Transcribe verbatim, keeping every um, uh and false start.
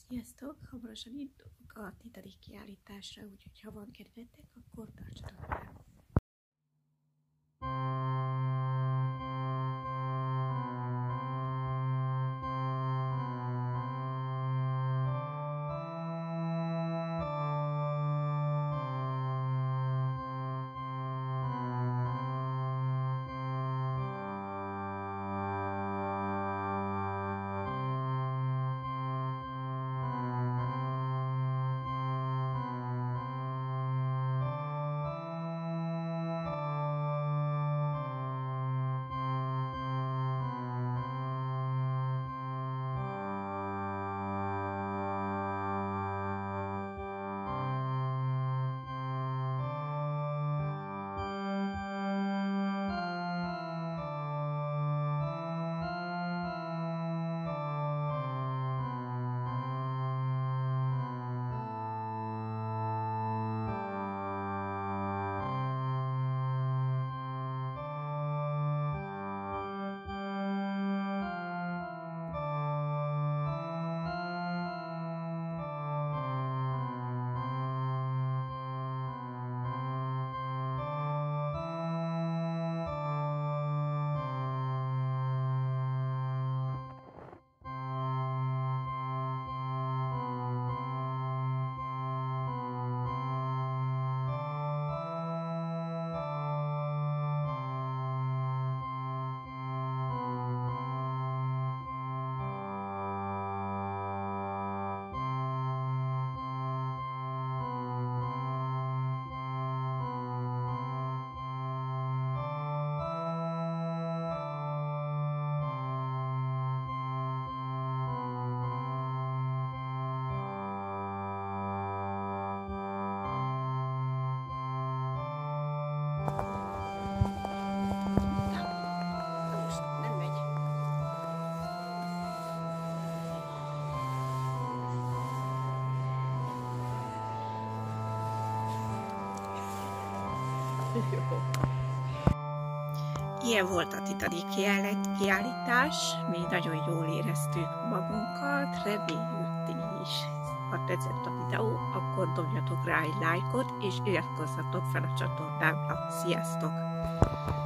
Sziasztok! Hamarosan indulok a Titanic kiállításra, úgyhogy ha van kedvetek, akkor tartsatok velem! Ilyen volt a Titanic kiállítás, mi nagyon jól éreztük magunkat, reméljük ti is. Ha tetszett a videó, akkor dobjatok rá egy lájkot, és iratkozzatok fel a csatornámra. Sziasztok!